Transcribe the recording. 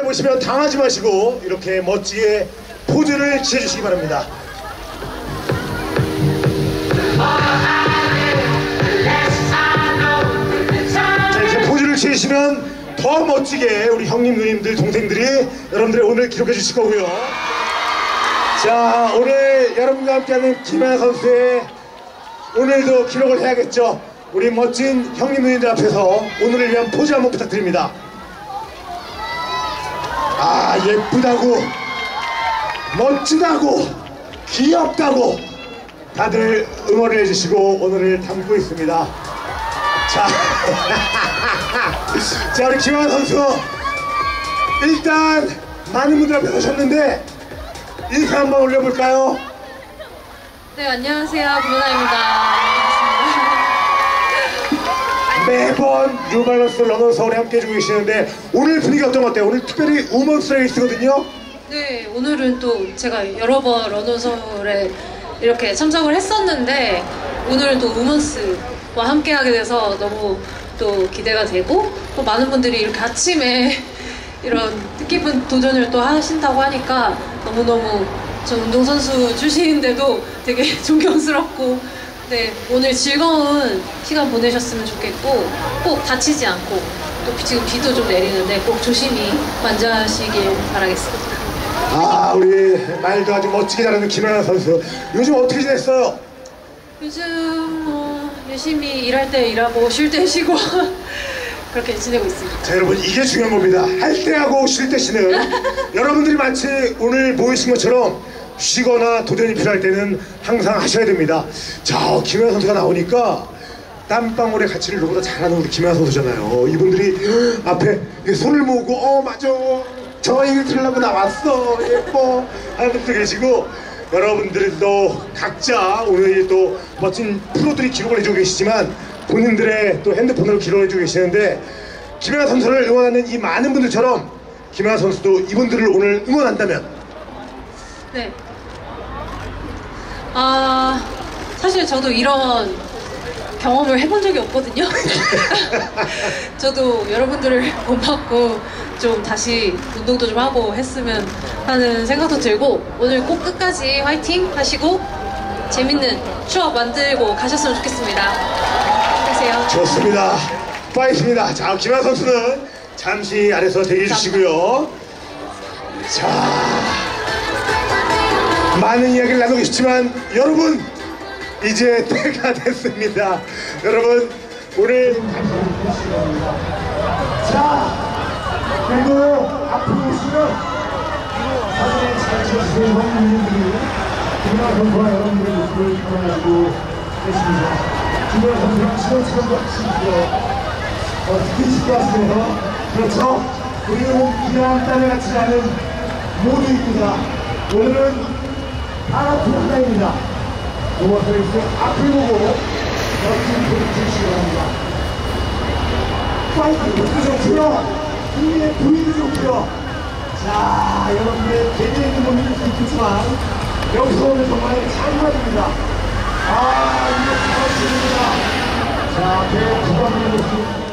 보시면 당하지 마시고 이렇게 멋지게 포즈를 취해주시기 바랍니다. 자, 이제 포즈를 취하시면 더 멋지게 우리 형님, 누님들, 동생들이 여러분들의 오늘 기록해 주실 거고요. 자, 오늘 여러분과 함께하는 김연아 선수의 오늘도 기록을 해야겠죠. 우리 멋진 형님, 누님들 앞에서 오늘을 위한 포즈 한번 부탁드립니다. 아, 예쁘다고, 멋지다고, 귀엽다고 다들 응원을 해주시고 오늘을 담고 있습니다. 자, 자, 우리 김연아 선수 일단 많은 분들 앞에 서셨는데 인사 한번 올려볼까요? 네, 안녕하세요, 김연아입니다. 매번 뉴발란스 러너 서울에 함께 해주고 계시는데 오늘 분위기 어떤 것 같아요? 오늘 특별히 우먼스 레이스거든요? 네, 오늘은 또 제가 여러 번 러너 서울에 이렇게 참석을 했었는데 오늘은 또 우먼스와 함께 하게 돼서 너무 또 기대가 되고, 또 많은 분들이 이렇게 아침에 이런 뜻깊은 도전을 또 하신다고 하니까 너무너무 저 운동선수 출신인데도 되게 존경스럽고, 네, 오늘 즐거운 시간 보내셨으면 좋겠고 꼭 다치지 않고, 또 지금 비도 좀 내리는데 꼭 조심히 완주하시길 바라겠습니다. 아, 우리 말도 아주 멋지게 잘하는 김연아 선수 요즘 어떻게 지냈어요? 요즘 뭐 열심히 일할 때 일하고 쉴 때 쉬고 그렇게 지내고 있습니다. 자, 여러분, 이게 중요한 겁니다. 할 때 하고 쉴 때 쉬는 여러분들이 마치 오늘 모이신 것처럼 쉬거나 도전이 필요할 때는 항상 하셔야 됩니다. 자, 김연아 선수가 나오니까 땀방울의 가치를 누구보다 잘하는 우리 김연아 선수잖아요. 이분들이 앞에 손을 모으고 맞아, 저 얘기를 들으려고 나왔어, 예뻐 하는 분들 계시고, 여러분들도 각자 오늘 또 멋진 프로들이 기록을 해주고 계시지만 본인들의 또 핸드폰으로 기록을 해주고 계시는데, 김연아 선수를 응원하는 이 많은 분들처럼 김연아 선수도 이분들을 오늘 응원한다면? 네. 사실 저도 이런 경험을 해본 적이 없거든요. 저도 여러분들을 본받고 좀 다시 운동도 좀 하고 했으면 하는 생각도 들고, 오늘 꼭 끝까지 화이팅 하시고 재밌는 추억 만들고 가셨으면 좋겠습니다. 힘내세요. 좋습니다. 파이트입니다. 자, 김연아 선수는 잠시 아래서 대기해 주시고요. 자, 많은 이야기를 나누고 싶지만 여러분, 이제 때가 됐습니다. 여러분, 오늘 자, 그리고 앞으로 오시면 사진에 잘 찍어주세요. 형님들이 김연아 선수와 여러분들의 모습을 담아가지고 계십니다. 김연아 선수랑 시원처럼 같이 스키치도 하시면서, 그렇죠? 우리는 이러한 딸을 같이 가는 모두 있구나. 오늘은 마라톤 한다입니다. 노마스레이스 앞을 보고 멋진 포즈 주시기 바랍니다. 파이팅! 모습도 좋고요, 국민의 부위도 좋고요. 자, 여러분의 개인의 있는 몸이 있겠지만 여기서 오늘 정말 장관입니다. 이거 부담입니다. 자, 배우 부담의 모습